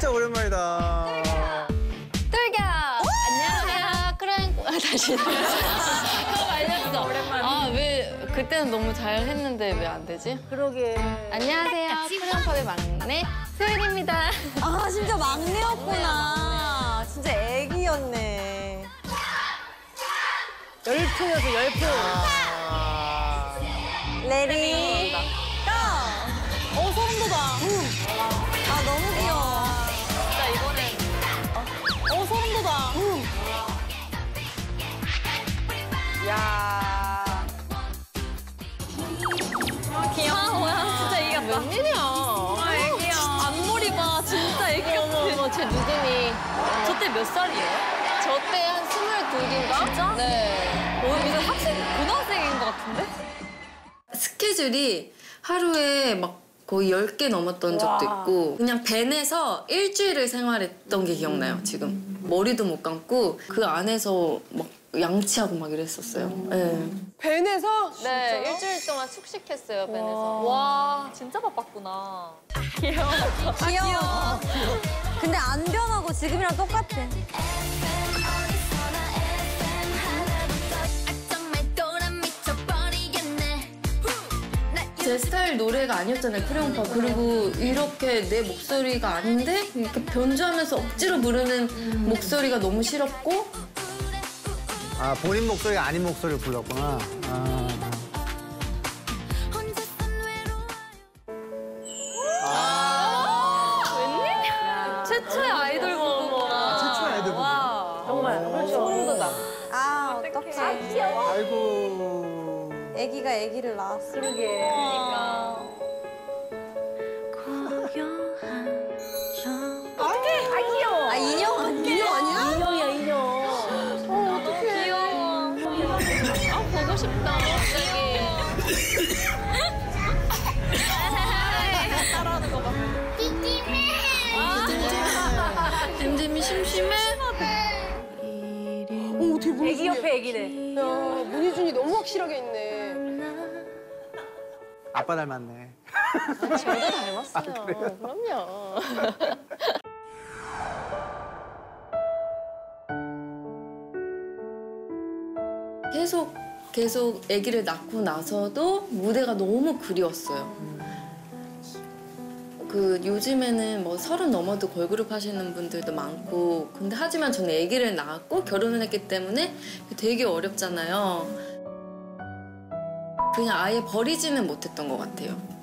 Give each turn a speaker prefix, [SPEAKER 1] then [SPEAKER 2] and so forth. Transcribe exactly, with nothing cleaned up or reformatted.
[SPEAKER 1] 진짜 오랜만이다.
[SPEAKER 2] 뚫겨! 안녕하세요. 크라잉... 아, 다시. 그거 말렸어. 오랜만에. 아, 왜 그때는 너무 잘했는데 왜 안 되지?
[SPEAKER 3] 그러게.
[SPEAKER 2] 안녕하세요. 크라잉팝의 막내 소율입니다.
[SPEAKER 3] 아, 진짜 막내였구나. 진짜 애기였네. 열풍이었어, 열풍.
[SPEAKER 1] 아...
[SPEAKER 3] 레디, 고! 어, 소름 돋아. 아, 너무 귀여워.
[SPEAKER 2] 진짜 이번엔...
[SPEAKER 3] 어, 소름 돋아.
[SPEAKER 2] 야. 아, 귀여워. 아, 뭐야. 진짜 이게 웬일이야. 아, 애기야.
[SPEAKER 3] 앞머리 봐. 진짜 애기 같아.
[SPEAKER 2] 어머, 어머, 제 누드미.
[SPEAKER 3] 저 때 몇 살이에요?
[SPEAKER 2] 저 때 한 스물둘인가?
[SPEAKER 3] 진짜?
[SPEAKER 2] 네.
[SPEAKER 3] 어, 무슨 학생, 고등학생인 것 같은데?
[SPEAKER 4] 스케줄이 하루에 막 거의 열 개 넘었던 적도 있고 그냥 밴에서 일주일을 생활했던 게 기억나요, 지금. 머리도 못 감고 그 안에서 막 양치하고 막 이랬었어요. 네.
[SPEAKER 5] 밴에서?
[SPEAKER 2] 네, 일주일 동안 숙식했어요, 밴에서.
[SPEAKER 3] 와, 진짜 바빴구나. 귀여워. 귀여워. 근데 안 변하고 지금이랑 똑같아.
[SPEAKER 4] 제 스타일 노래가 아니었잖아요, 크레용팝. 그리고 이렇게 내 목소리가 아닌데 이렇게 변주하면서 억지로 부르는 목소리가 너무 싫었고.
[SPEAKER 1] 아, 본인 목소리가 아닌 목소리를 불렀구나. 아.
[SPEAKER 2] 웬일이야? 최초의 아이돌 부부구나.
[SPEAKER 1] 최초의 아이돌 부부.
[SPEAKER 2] 정말, 소름 돋아.
[SPEAKER 3] 아, 어떡해. 아, 귀여워.
[SPEAKER 1] 아이고.
[SPEAKER 3] 애기가 애기를 낳았어.
[SPEAKER 2] 그러게. 그러니까.
[SPEAKER 3] 어떡해. 아, 귀여워. 아, 인형 아니야? 인형 아니야?
[SPEAKER 2] 인형이야, 인형. 어, 어떡해. 귀여워. 아, 보고 싶다, 갑자기.
[SPEAKER 3] 따라하는 거 봐.
[SPEAKER 4] 잼잼이 심심해?
[SPEAKER 5] 오, 되게 문희준이.
[SPEAKER 3] 애기 옆에 애기네.
[SPEAKER 5] 야, 문희준이 너무 확실하게 있네.
[SPEAKER 1] 아빠 닮았네.
[SPEAKER 2] 저도 닮았어요. 그럼요.
[SPEAKER 4] 계속 계속 아기를 낳고 나서도 무대가 너무 그리웠어요. 그 요즘에는 뭐 서른 넘어도 걸그룹 하시는 분들도 많고 근데 하지만 저는 아기를 낳았고 결혼을 했기 때문에 되게 어렵잖아요. 그냥 아예 버리지는 못했던 것 같아요.